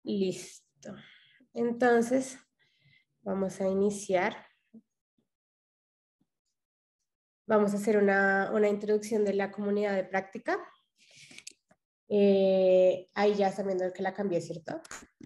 Listo. Entonces, vamos a iniciar. Vamos a hacer una introducción de la comunidad de práctica. Ahí ya están viendo que la cambié, ¿cierto?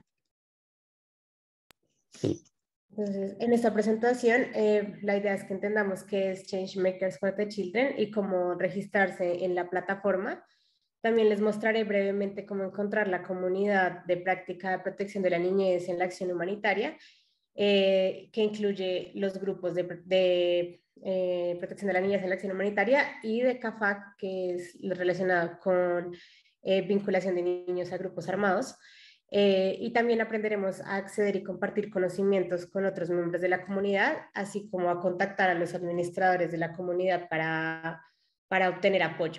Sí. Entonces, en esta presentación, la idea es que entendamos qué es Changemakers for the Children y cómo registrarse en la plataforma. También les mostraré brevemente cómo encontrar la comunidad de práctica de protección de la niñez en la acción humanitaria, que incluye los grupos de protección de la niñez en la acción humanitaria y de CAFAC, que es lo relacionado con vinculación de niños a grupos armados. Y también aprenderemos a acceder y compartir conocimientos con otros miembros de la comunidad, así como a contactar a los administradores de la comunidad para obtener apoyo.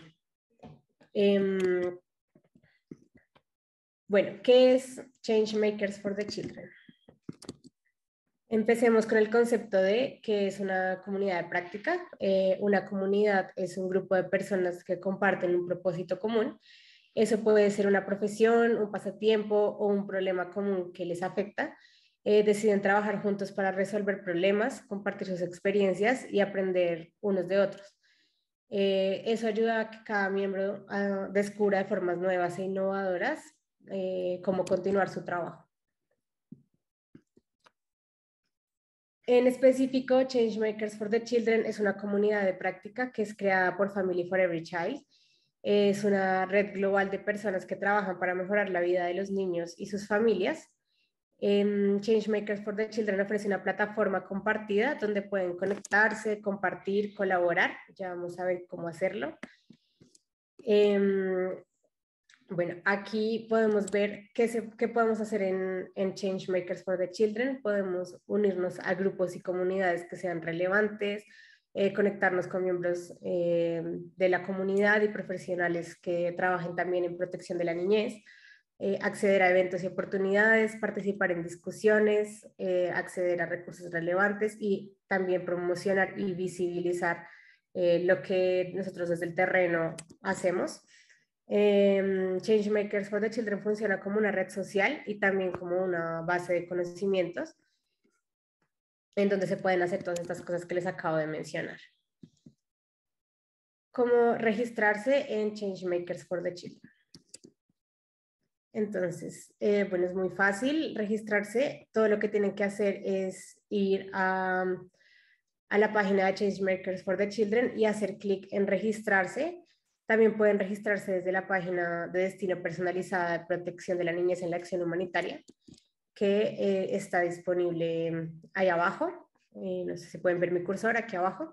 Bueno, ¿qué es Changemakers for the Children? Empecemos con el concepto de qué es una comunidad de práctica. Una comunidad es un grupo de personas que comparten un propósito común. Eso puede ser una profesión, un pasatiempo o un problema común que les afecta. Deciden trabajar juntos para resolver problemas, compartir sus experiencias y aprender unos de otros. Eso ayuda a que cada miembro descubra de formas nuevas e innovadoras cómo continuar su trabajo. En específico, Changemakers for the Children es una comunidad de práctica que es creada por Family for Every Child. Es una red global de personas que trabajan para mejorar la vida de los niños y sus familias. Changemakers for the Children ofrece una plataforma compartida donde pueden conectarse, compartir, colaborar. Ya vamos a ver cómo hacerlo. Bueno, aquí podemos ver qué podemos hacer en Changemakers for the Children. Podemos unirnos a grupos y comunidades que sean relevantes, conectarnos con miembros de la comunidad y profesionales que trabajen también en protección de la niñez, acceder a eventos y oportunidades, participar en discusiones, acceder a recursos relevantes y también promocionar y visibilizar lo que nosotros desde el terreno hacemos. Changemakers for the Children funciona como una red social y también como una base de conocimientos en donde se pueden hacer todas estas cosas que les acabo de mencionar. ¿Cómo registrarse en Changemakers for the Children? Entonces, bueno, es muy fácil registrarse. Todo lo que tienen que hacer es ir a la página de Changemakers for the Children y hacer clic en registrarse. También pueden registrarse desde la página de destino personalizada de protección de la niñez en la acción humanitaria, que está disponible ahí abajo. No sé si pueden ver mi cursor aquí abajo.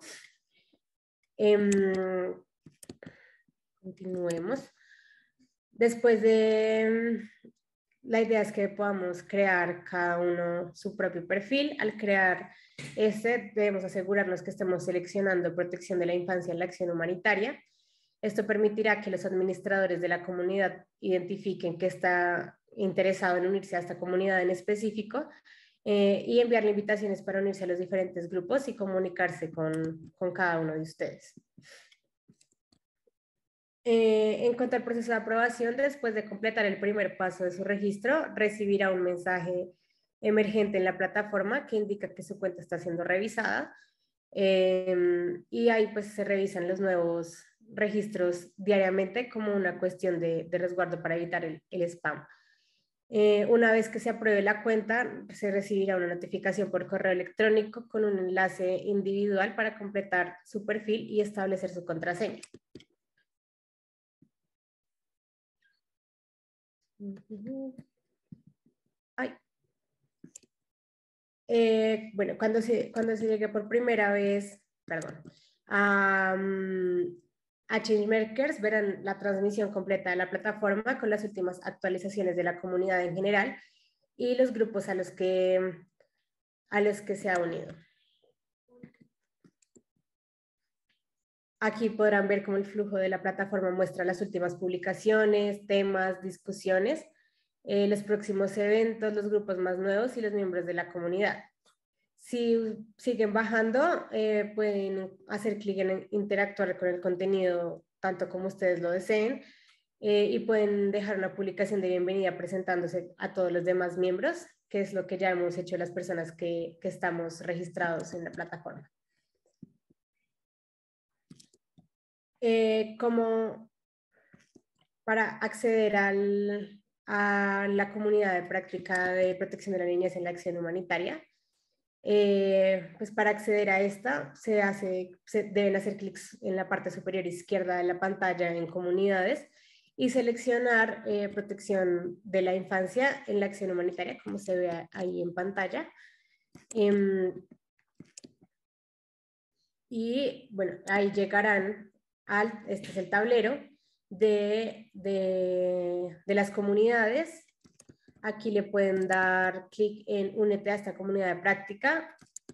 Continuemos. Después de la idea es que podamos crear cada uno su propio perfil. Al crear debemos asegurarnos que estemos seleccionando protección de la infancia en la acción humanitaria. Esto permitirá que los administradores de la comunidad identifiquen que está interesado en unirse a esta comunidad en específico y enviarle invitaciones para unirse a los diferentes grupos y comunicarse con cada uno de ustedes. En cuanto al proceso de aprobación, después de completar el primer paso de su registro, recibirá un mensaje emergente en la plataforma que indica que su cuenta está siendo revisada y ahí pues se revisan los nuevos registros diariamente como una cuestión de resguardo para evitar el spam. Una vez que se apruebe la cuenta, se recibirá una notificación por correo electrónico con un enlace individual para completar su perfil y establecer su contraseña. Ay. Bueno, cuando se llegue por primera vez, perdón, a Changemakers verán la transmisión completa de la plataforma con las últimas actualizaciones de la comunidad en general y los grupos a los que se ha unido. Aquí podrán ver cómo el flujo de la plataforma muestra las últimas publicaciones, temas, discusiones, los próximos eventos, los grupos más nuevos y los miembros de la comunidad. Si siguen bajando, pueden hacer clic en interactuar con el contenido tanto como ustedes lo deseen. y pueden dejar una publicación de bienvenida presentándose a todos los demás miembros, que es lo que ya hemos hecho las personas que estamos registrados en la plataforma. Como para acceder a la comunidad de práctica de protección de la niñez en la acción humanitaria, pues para acceder a esta se deben hacer clics en la parte superior izquierda de la pantalla en comunidades y seleccionar protección de la infancia en la acción humanitaria, como se ve ahí en pantalla. Y bueno, ahí llegarán este es el tablero de las comunidades. Aquí le pueden dar clic en únete a esta comunidad de práctica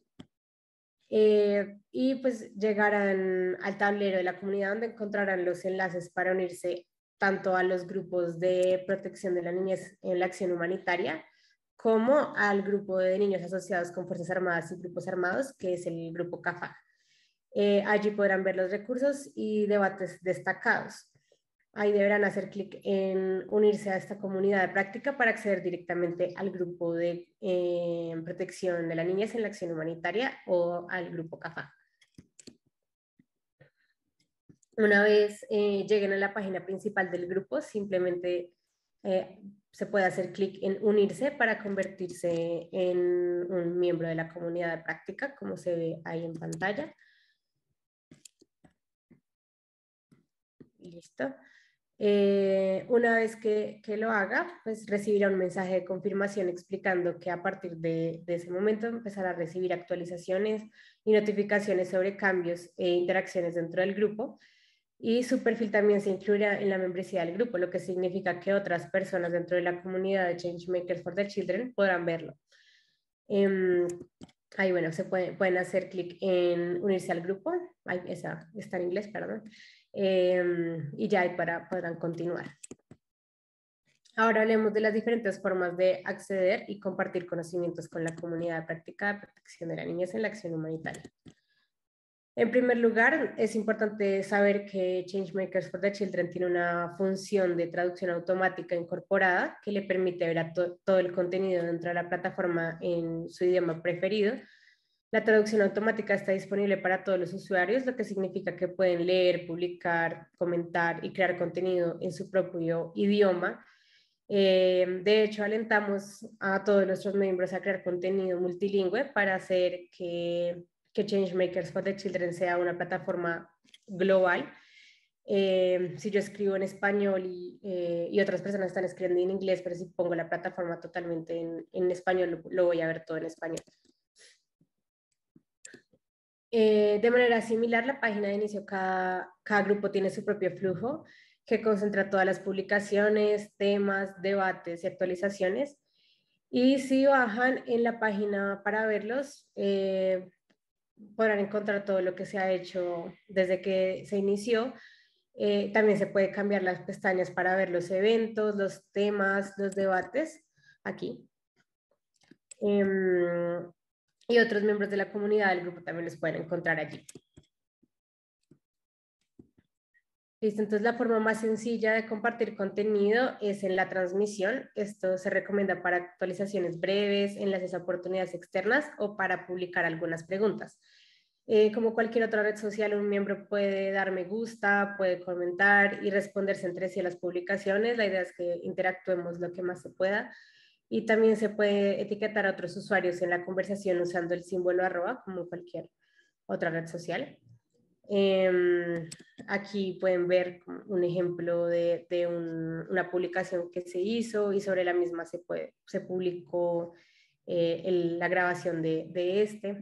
y pues llegarán al tablero de la comunidad donde encontrarán los enlaces para unirse tanto a los grupos de protección de la niñez en la acción humanitaria como al grupo de niños asociados con Fuerzas Armadas y grupos armados, que es el grupo CAFAG. Allí podrán ver los recursos y debates destacados. Ahí deberán hacer clic en unirse a esta comunidad de práctica para acceder directamente al grupo de protección de la niñez en la acción humanitaria o al grupo CAFA. Una vez lleguen a la página principal del grupo, simplemente se puede hacer clic en unirse para convertirse en un miembro de la comunidad de práctica, como se ve ahí en pantalla. Listo. Una vez que lo haga, pues recibirá un mensaje de confirmación explicando que a partir de ese momento empezará a recibir actualizaciones y notificaciones sobre cambios e interacciones dentro del grupo. Y su perfil también se incluirá en la membresía del grupo, lo que significa que otras personas dentro de la comunidad de Changemakers for the Children podrán verlo. Ahí, bueno, pueden hacer clic en unirse al grupo. Ahí, esa está en inglés, perdón. Y ya ahí podrán continuar. Ahora hablemos de las diferentes formas de acceder y compartir conocimientos con la comunidad de práctica de protección de la niñez en la acción humanitaria. En primer lugar, es importante saber que Changemakers for the Children tiene una función de traducción automática incorporada que le permite ver todo el contenido dentro de la plataforma en su idioma preferido. La traducción automática está disponible para todos los usuarios, lo que significa que pueden leer, publicar, comentar y crear contenido en su propio idioma. De hecho, alentamos a todos nuestros miembros a crear contenido multilingüe para hacer que Changemakers for the Children sea una plataforma global. Si yo escribo en español y otras personas están escribiendo en inglés, pero si pongo la plataforma totalmente en español, lo voy a ver todo en español. De manera similar, la página de inicio, cada grupo tiene su propio flujo que concentra todas las publicaciones, temas, debates y actualizaciones. Y si bajan en la página para verlos, podrán encontrar todo lo que se ha hecho desde que se inició. También se puede cambiar las pestañas para ver los eventos, los temas, los debates aquí. Y otros miembros de la comunidad del grupo también los pueden encontrar allí. Listo, entonces la forma más sencilla de compartir contenido es en la transmisión. Esto se recomienda para actualizaciones breves, enlaces a oportunidades externas o para publicar algunas preguntas. Como cualquier otra red social, un miembro puede dar me gusta, puede comentar y responderse entre sí a las publicaciones. La idea es que interactuemos lo que más se pueda. Y también se puede etiquetar a otros usuarios en la conversación usando el símbolo @ como cualquier otra red social. Aquí pueden ver un ejemplo de una publicación que se hizo y sobre la misma se publicó la grabación de este.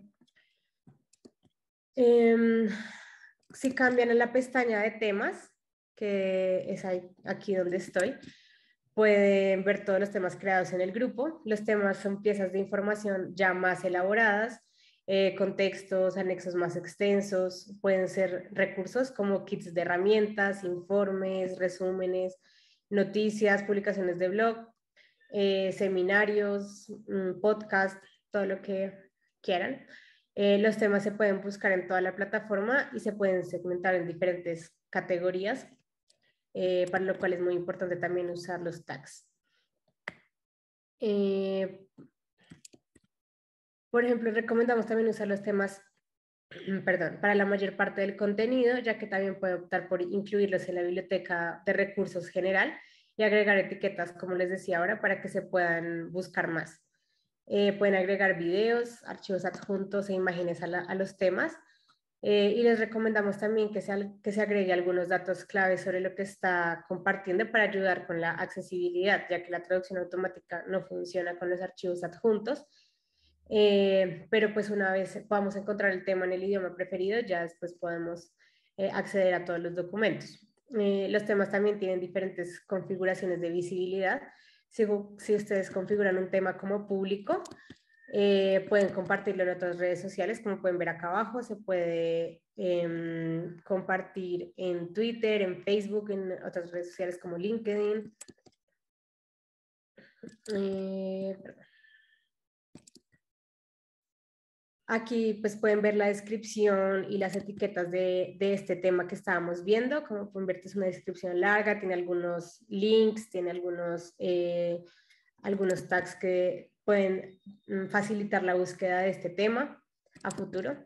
Si cambian en la pestaña de temas, que es aquí donde estoy, pueden ver todos los temas creados en el grupo. Los temas son piezas de información ya más elaboradas, contextos, anexos más extensos, pueden ser recursos como kits de herramientas, informes, resúmenes, noticias, publicaciones de blog, seminarios, podcast, todo lo que quieran. Los temas se pueden buscar en toda la plataforma y se pueden segmentar en diferentes categorías. para lo cual es muy importante también usar los tags. Por ejemplo, recomendamos también usar los temas, perdón, para la mayor parte del contenido, ya que también puede optar por incluirlos en la biblioteca de recursos general y agregar etiquetas, como les decía ahora, para que se puedan buscar más. Pueden agregar videos, archivos adjuntos e imágenes a los temas. Y les recomendamos también que se agregue algunos datos claves sobre lo que está compartiendo para ayudar con la accesibilidad, ya que la traducción automática no funciona con los archivos adjuntos. Pero pues una vez podamos encontrar el tema en el idioma preferido, ya después podemos acceder a todos los documentos. Los temas también tienen diferentes configuraciones de visibilidad. Si ustedes configuran un tema como público, pueden compartirlo en otras redes sociales, como pueden ver acá abajo. Se puede compartir en Twitter, en Facebook, en otras redes sociales como LinkedIn. Aquí pues pueden ver la descripción y las etiquetas de este tema que estábamos viendo. Como pueden ver, es una descripción larga, tiene algunos links, tiene algunos tags que pueden facilitar la búsqueda de este tema a futuro.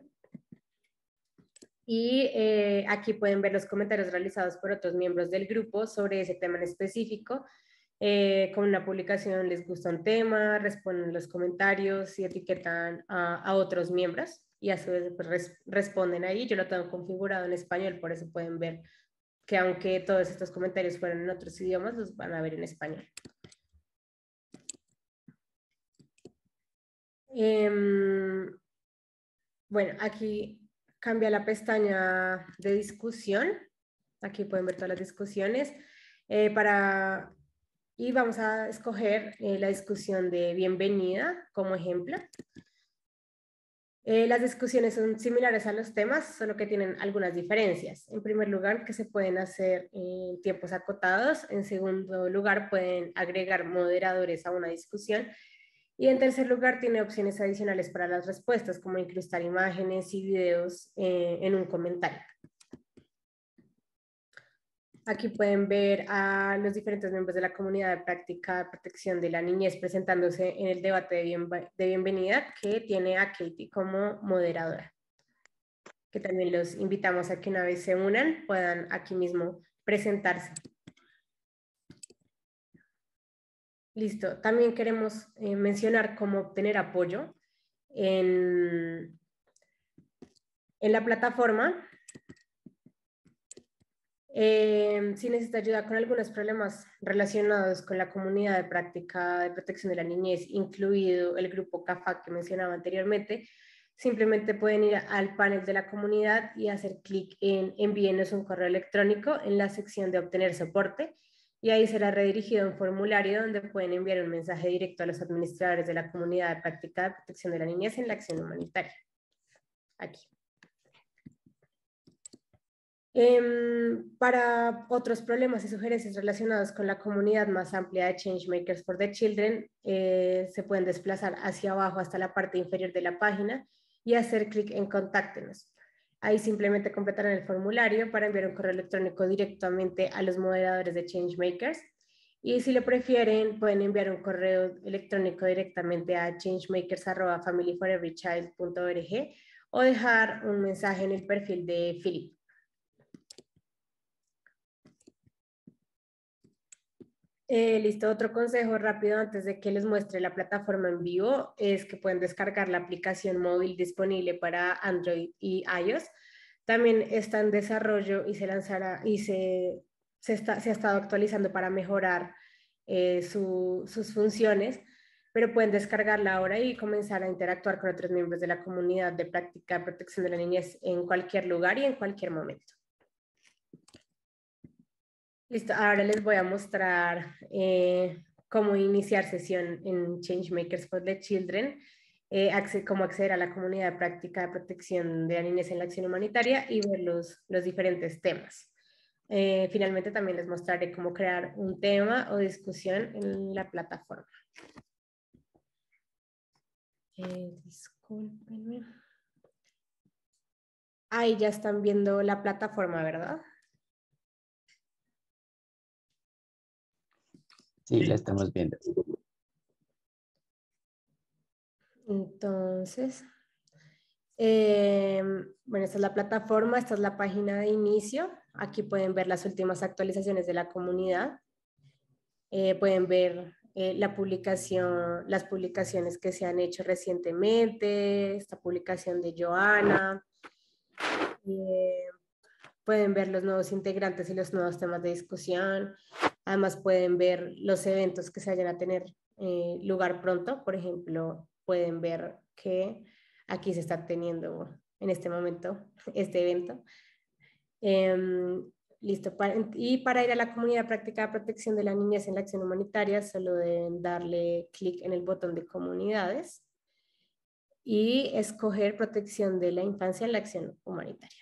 Y aquí pueden ver los comentarios realizados por otros miembros del grupo sobre ese tema en específico. Con una publicación les gusta un tema, responden los comentarios y etiquetan a otros miembros y a su vez pues, responden ahí. Yo lo tengo configurado en español, por eso pueden ver que aunque todos estos comentarios fueran en otros idiomas, los van a ver en español. Bueno, aquí cambia la pestaña de discusión. Aquí pueden ver todas las discusiones. Y vamos a escoger la discusión de bienvenida como ejemplo. Las discusiones son similares a los temas, solo que tienen algunas diferencias. En primer lugar, que se pueden hacer en tiempos acotados. En segundo lugar, pueden agregar moderadores a una discusión. Y en tercer lugar, tiene opciones adicionales para las respuestas, como incrustar imágenes y videos en un comentario. Aquí pueden ver a los diferentes miembros de la comunidad de práctica de protección de la niñez presentándose en el debate de bienvenida que tiene a Katie como moderadora. Que también los invitamos a que una vez se unan puedan aquí mismo presentarse. Listo. También queremos mencionar cómo obtener apoyo en la plataforma. Si necesita ayuda con algunos problemas relacionados con la comunidad de práctica de protección de la niñez, incluido el grupo CAFA que mencionaba anteriormente, simplemente pueden ir al panel de la comunidad y hacer clic en envíenos un correo electrónico en la sección de obtener soporte y ahí será redirigido a un formulario donde pueden enviar un mensaje directo a los administradores de la comunidad de práctica de protección de la niñez en la acción humanitaria. Aquí. Para otros problemas y sugerencias relacionados con la comunidad más amplia de Changemakers for the Children, se pueden desplazar hacia abajo hasta la parte inferior de la página y hacer clic en Contáctenos. Ahí simplemente completarán el formulario para enviar un correo electrónico directamente a los moderadores de Changemakers. Y si lo prefieren, pueden enviar un correo electrónico directamente a changemakers@familyforeverychild.org o dejar un mensaje en el perfil de Philip. Listo, otro consejo rápido antes de que les muestre la plataforma en vivo es que pueden descargar la aplicación móvil disponible para Android y iOS. También está en desarrollo y se lanzará y se ha estado actualizando para mejorar sus funciones, pero pueden descargarla ahora y comenzar a interactuar con otros miembros de la comunidad de práctica de protección de la niñez en cualquier lugar y en cualquier momento. Listo, ahora les voy a mostrar cómo iniciar sesión en Changemakers for the Children, cómo acceder a la comunidad de práctica de protección de la niñez en la acción humanitaria y ver los diferentes temas. Finalmente también les mostraré cómo crear un tema o discusión en la plataforma. Discúlpenme. Ahí ya están viendo la plataforma, ¿verdad? Sí, la estamos viendo. Entonces, bueno, esta es la plataforma, esta es la página de inicio. Aquí pueden ver las últimas actualizaciones de la comunidad. Pueden ver la publicación, las publicaciones que se han hecho recientemente, esta publicación de Joana. Pueden ver los nuevos integrantes y los nuevos temas de discusión. Además pueden ver los eventos que se vayan a tener lugar pronto. Por ejemplo, pueden ver que aquí se está teniendo en este momento este evento. Listo. Y para ir a la comunidad práctica de protección de la niñez en la acción humanitaria, solo deben darle clic en el botón de comunidades y escoger protección de la infancia en la acción humanitaria.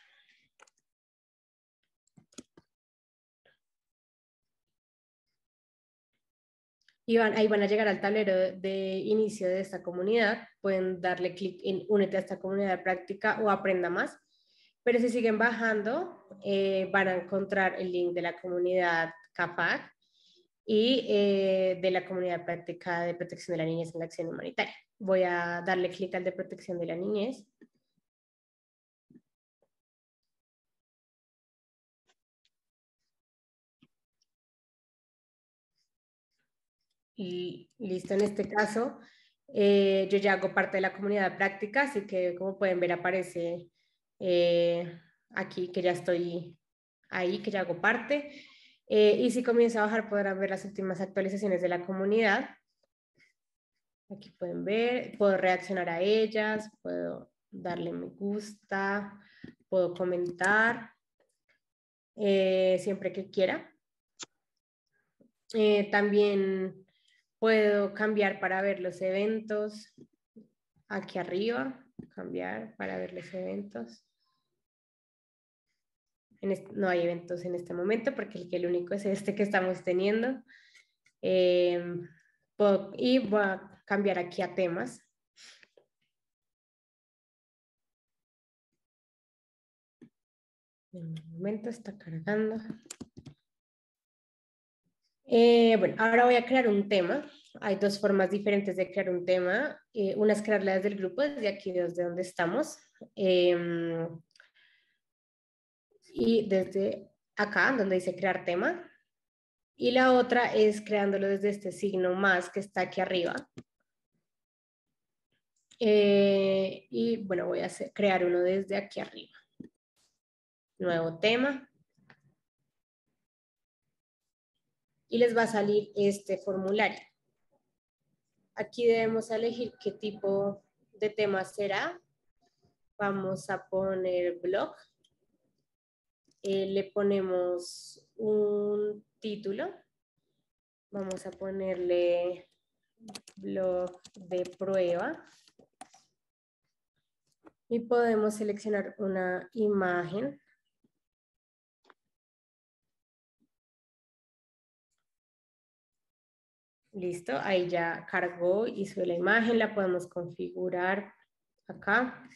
Y ahí van a llegar al tablero de inicio de esta comunidad. Pueden darle clic en únete a esta comunidad de práctica o aprenda más. Pero si siguen bajando, van a encontrar el link de la comunidad CAPAC y de la comunidad práctica de protección de la niñez en la acción humanitaria. Voy a darle clic al de protección de la niñez. Y listo, en este caso, yo ya hago parte de la comunidad de práctica, así que como pueden ver aparece aquí que ya estoy ahí, que ya hago parte. Y si comienza a bajar podrán ver las últimas actualizaciones de la comunidad. Aquí pueden ver, puedo reaccionar a ellas, puedo darle me gusta, puedo comentar siempre que quiera. También puedo cambiar para ver los eventos. Aquí arriba, cambiar para ver los eventos. No hay eventos en este momento porque el único es este que estamos teniendo. Y voy a cambiar aquí a temas. En un momento está cargando. Bueno, ahora voy a crear un tema. Hay dos formas diferentes de crear un tema. Una es crearla desde el grupo, desde aquí, desde donde estamos. Y desde acá, donde dice crear tema. Y la otra es creándolo desde este signo más que está aquí arriba. Y bueno, voy a crear uno desde aquí arriba. Nuevo tema. Y les va a salir este formulario. Aquí debemos elegir qué tipo de tema será. Vamos a poner blog. Le ponemos un título. Vamos a ponerle blog de prueba. Y podemos seleccionar una imagen. Listo, ahí ya cargó, hizo la imagen, la podemos configurar acá.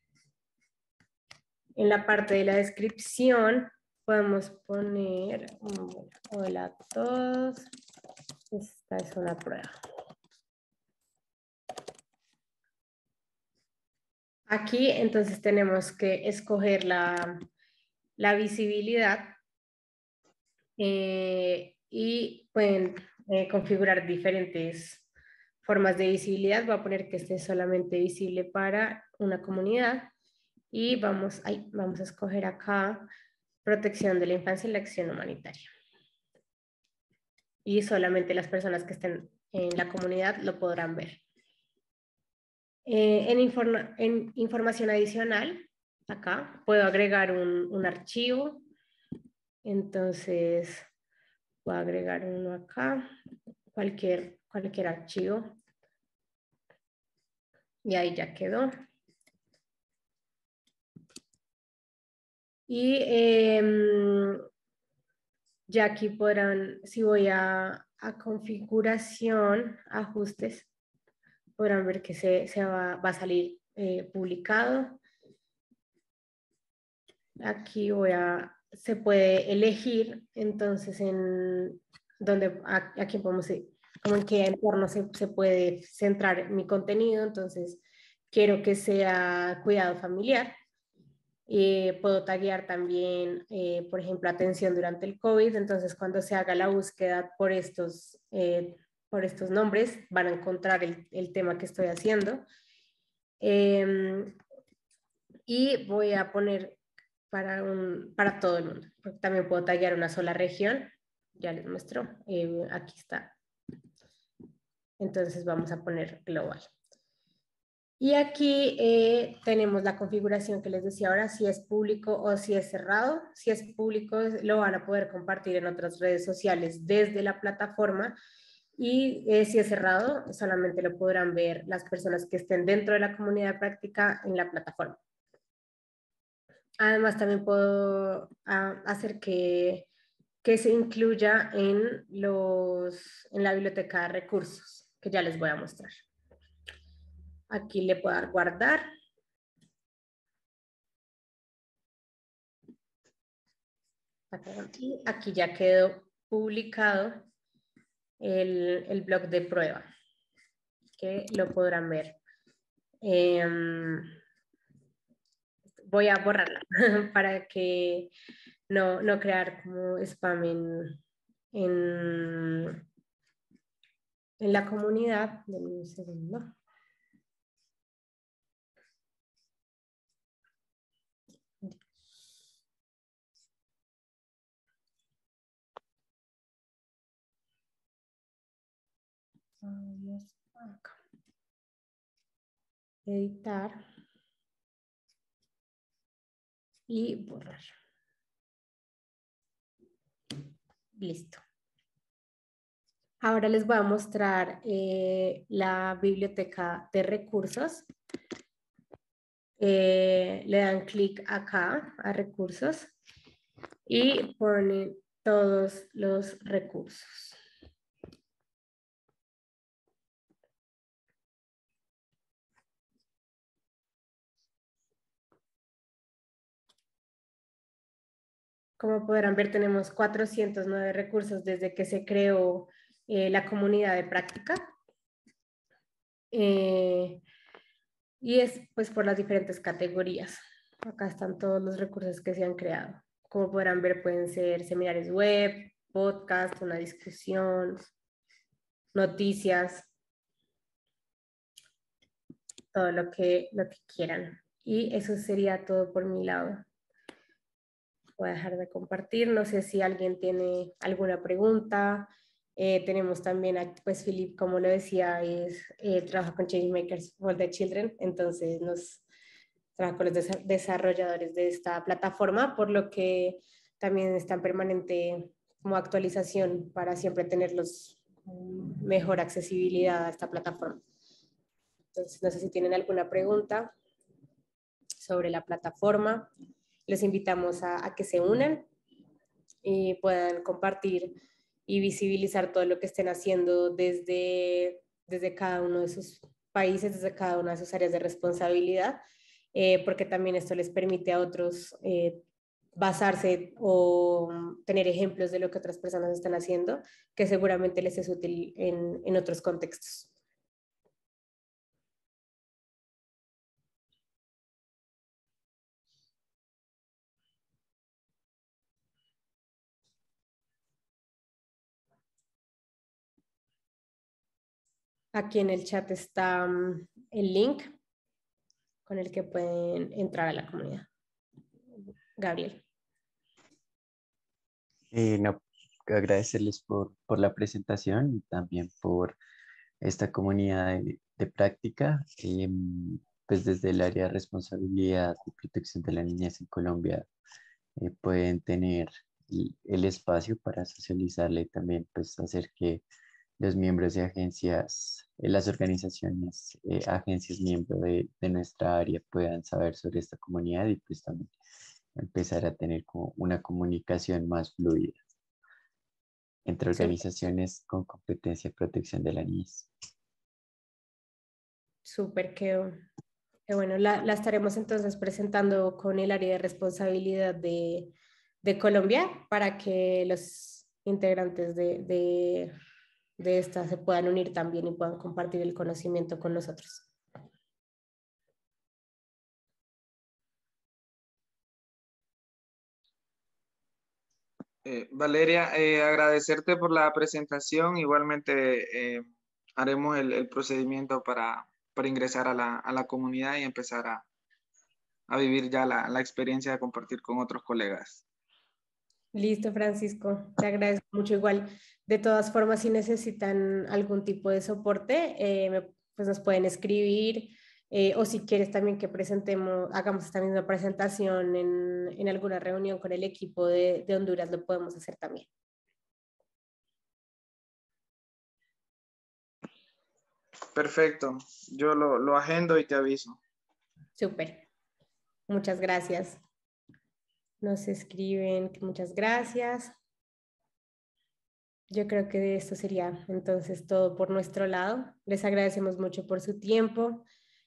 En la parte de la descripción podemos poner, hola a todos, esta es una prueba. Aquí entonces tenemos que escoger la visibilidad y pueden configurar diferentes formas de visibilidad. Voy a poner que esté solamente visible para una comunidad y vamos a escoger acá protección de la infancia y la acción humanitaria. Y solamente las personas que estén en la comunidad lo podrán ver. En información adicional, acá puedo agregar un archivo. Entonces, voy a agregar uno acá, cualquier archivo. Y ahí ya quedó. Y ya aquí podrán, si voy a configuración, ajustes, podrán ver que va a salir publicado. Aquí se puede elegir, entonces donde aquí podemos, como en qué entorno se puede centrar mi contenido. Entonces, quiero que sea cuidado familiar. Puedo taguear también, por ejemplo, atención durante el COVID. Entonces, cuando se haga la búsqueda por estos nombres, van a encontrar el tema que estoy haciendo. Y voy a poner para todo el mundo, porque también puedo taguear una sola región. Ya les muestro, aquí está. Entonces vamos a poner global. Y aquí tenemos la configuración que les decía ahora, si es público o si es cerrado. Si es público, lo van a poder compartir en otras redes sociales desde la plataforma. Y si es cerrado, solamente lo podrán ver las personas que estén dentro de la comunidad de práctica en la plataforma. Además, también puedo hacer que se incluya en la biblioteca de recursos, que ya les voy a mostrar. Aquí le puedo dar guardar. Y aquí ya quedó publicado el blog de prueba, que lo podrán ver. Voy a borrarla para que no crear como spam en, en la comunidad. Denme un segundo. Vamos acá. Editar y borrar. Listo. Ahora les voy a mostrar la biblioteca de recursos. Le dan clic acá a recursos y ponen todos los recursos. Como podrán ver, tenemos 409 recursos desde que se creó la comunidad de práctica. Y es pues por las diferentes categorías. Acá están todos los recursos que se han creado. Como podrán ver, pueden ser seminarios web, podcast, una discusión, noticias, todo lo que quieran. Y eso sería todo por mi lado. Voy a dejar de compartir. No sé si alguien tiene alguna pregunta. Tenemos también, pues, Philip, como lo decía, trabaja con Changemakers for the Children, entonces trabaja con los desarrolladores de esta plataforma, por lo que también está en permanente como actualización para siempre tenerlos mejor accesibilidad a esta plataforma. Entonces, no sé si tienen alguna pregunta sobre la plataforma. Les invitamos a que se unan y puedan compartir y visibilizar todo lo que estén haciendo desde cada uno de sus países, desde cada una de sus áreas de responsabilidad, porque también esto les permite a otros basarse o tener ejemplos de lo que otras personas están haciendo, que seguramente les es útil en otros contextos. Aquí en el chat está el link con el que pueden entrar a la comunidad. Gabriel. No, agradecerles por la presentación y también por esta comunidad de práctica. Pues desde el área de responsabilidad y protección de la niñez en Colombia pueden tener el espacio para socializarle y también pues hacer que los miembros de agencias, las organizaciones, agencias miembros de nuestra área puedan saber sobre esta comunidad y pues también empezar a tener como una comunicación más fluida entre organizaciones con competencia de protección de la niñez. Súper, qué bueno. La estaremos entonces presentando con el área de responsabilidad de Colombia para que integrantes de esta se puedan unir también y puedan compartir el conocimiento con nosotros. Valeria, agradecerte por la presentación. Igualmente haremos el procedimiento para ingresar a la comunidad y empezar a vivir ya la experiencia de compartir con otros colegas. Listo, Francisco, te agradezco mucho. Igual, de todas formas, si necesitan algún tipo de soporte, pues nos pueden escribir, o si quieres también que presentemos, hagamos esta misma presentación en alguna reunión con el equipo de Honduras, lo podemos hacer también. Perfecto, yo lo agendo y te aviso. Súper, muchas gracias. Nos escriben que muchas gracias. Yo creo que esto sería entonces todo por nuestro lado. Les agradecemos mucho por su tiempo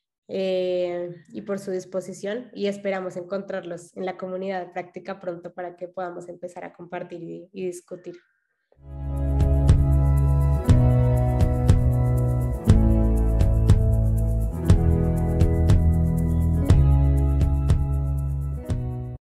y por su disposición y esperamos encontrarlos en la comunidad de práctica pronto para que podamos empezar a compartir y discutir.